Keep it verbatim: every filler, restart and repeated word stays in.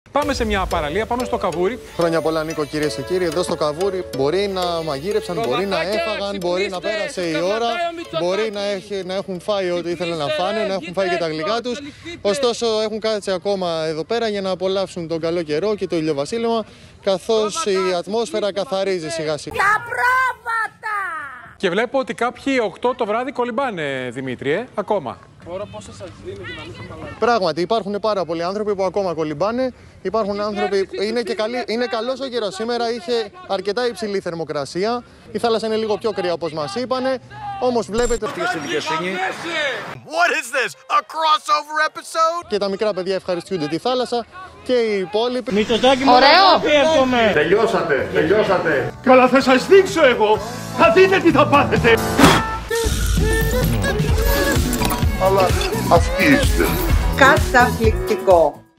Πάμε σε μια παραλία, πάμε στο Καβούρι. Χρόνια πολλά, Νίκο, κυρίες και κύριοι. Εδώ στο Καβούρι μπορεί να μαγείρεψαν, μπορεί να έφαγαν, μπορεί να πέρασε η ώρα, μπορεί να, έχει, να έχουν φάει ό,τι ήθελαν να φάνε, να έχουν φάει και τα γλυκά τους. Ωστόσο, έχουν κάτσει ακόμα εδώ πέρα για να απολαύσουν τον καλό καιρό και το ηλιοβασίλεμα, καθώς η ατμόσφαιρα καθαρίζει σιγά σιγά. Τα πρόβατα! Και βλέπω ότι κάποιοι οκτώ το βράδυ κολυμπάνε, Δημήτρη, ε, ακόμα. Τώρα πόσα σας δίνει και να μην χαμαλάτε. Πράγματι, υπάρχουν πάρα πολλοί άνθρωποι που ακόμα κολυμπάνε. Υπάρχουν άνθρωποι. Είναι, και καλή... είναι καλός ο καιρός. Σήμερα είχε αρκετά υψηλή θερμοκρασία. Η θάλασσα είναι λίγο πιο κρύα, όπως μας είπανε. Όμως βλέπετε. What is this? A crossover episode? Και τα μικρά παιδιά ευχαριστούνται τη θάλασσα και οι υπόλοιποι. Μητσοτάκη μου, ωραίο! Τελειώσατε, τελειώσατε. Καλά, θα σας δείξω εγώ. Θα δείτε τι θα πάθετε. Αλλά αυτοί είστε. Καταπληκτικό.